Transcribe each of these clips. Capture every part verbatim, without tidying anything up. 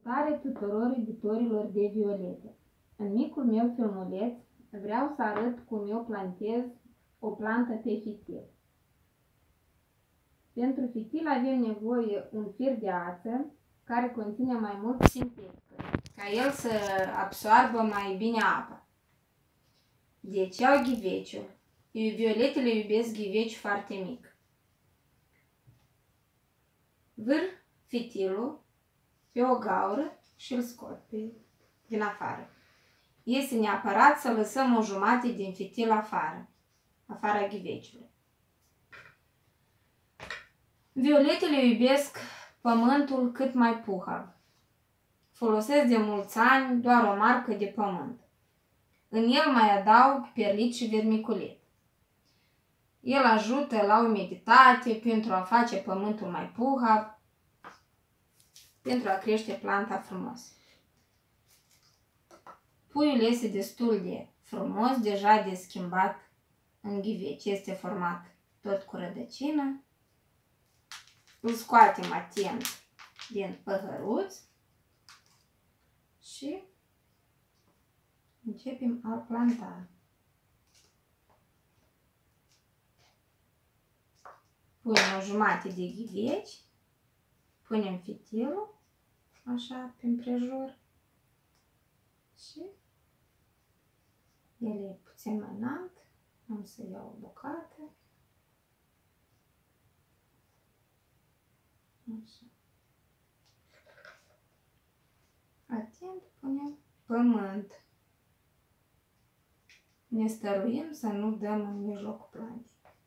Salutare tuturor iubitorilor de violete! În micul meu filmuleț vreau să arăt cum eu plantez o plantă pe fitil. Pentru fitil avem nevoie un fir de ață care conține mai mult sintetică, ca el să absoarbă mai bine apa. Deci iau ghiveciul. Violetele iubesc ghiveci foarte mic. Vâr fitilul pe o gaură și îl scot pe, din afară. Este neapărat să lăsăm o jumătate din fitil afară, afara ghiveciului. Violetele iubesc pământul cât mai puhav. Folosesc de mulți ani doar o marcă de pământ. În el mai adaug perlit și vermiculit. El ajută la umiditate pentru a face pământul mai puhav, pentru a crește planta frumos. Puiul este destul de frumos, deja de schimbat în ghiveci. Este format tot cu rădăcină. Îl scoatem atent din păhăruț și începem a planta. Punem o jumătate de ghiveci, punem fitilul, așa, pe împrejur și el e puțin mai înalt, am să iau o bucată. Așa. Atent punem pământ. Ne stăruim să nu dăm în mijlocul plantei.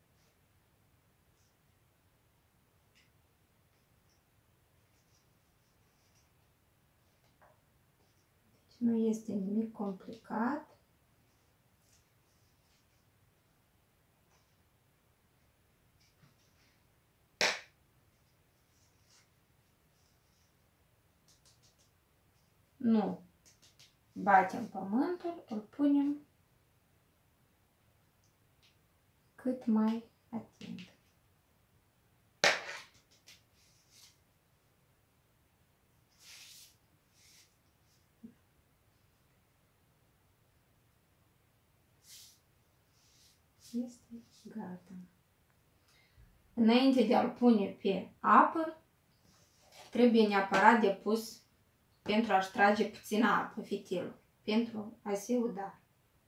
Deci nu este nimic complicat. Nu batem pământul, îl punem cât mai atent. Este gata. Înainte de a-l pune pe apă, trebuie neapărat de pus pentru a-și trage puțină apă fitilul, pentru a se uda.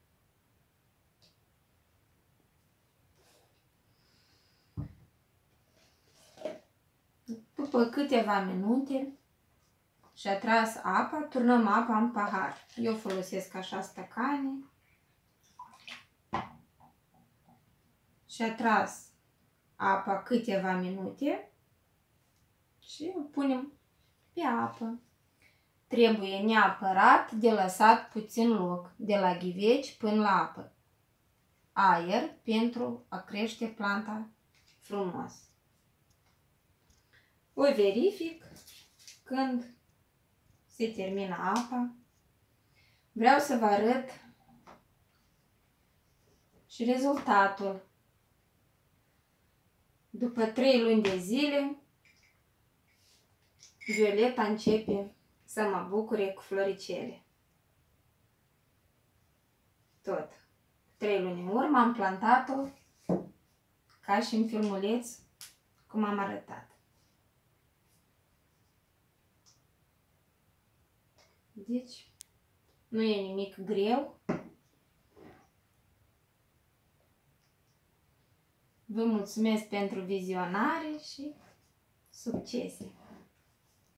După câteva minute și-a tras apa, turnăm apa în pahar. Eu folosesc așa stăcane. Și-a tras apa câteva minute și o punem pe apă. Trebuie neapărat de lăsat puțin loc, de la ghiveci până la apă. Aer pentru a crește planta frumos. O verific când se termină apa. Vreau să vă arăt și rezultatul. După trei luni de zile, violeta începe să mă bucure cu floricele. Tot. Trei luni în urmă am plantat-o ca și în filmuleț, cum am arătat. Deci, nu e nimic greu. Vă mulțumesc pentru vizionare și succese!